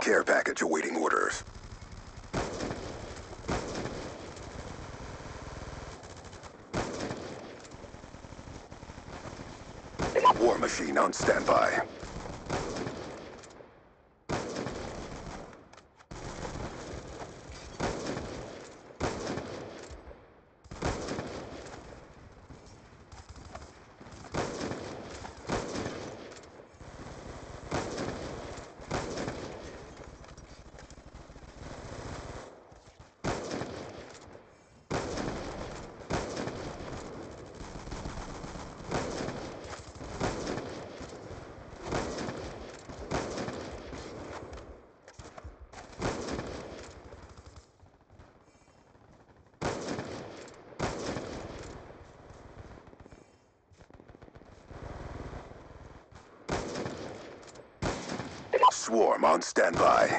Care package awaiting orders. War machine on standby. Swarm on standby.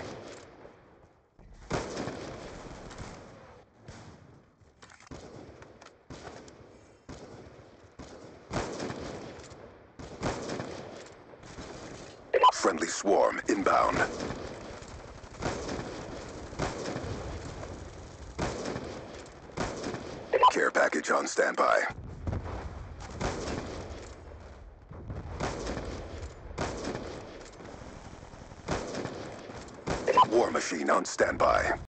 Friendly swarm inbound. Care package on standby. War machine on standby.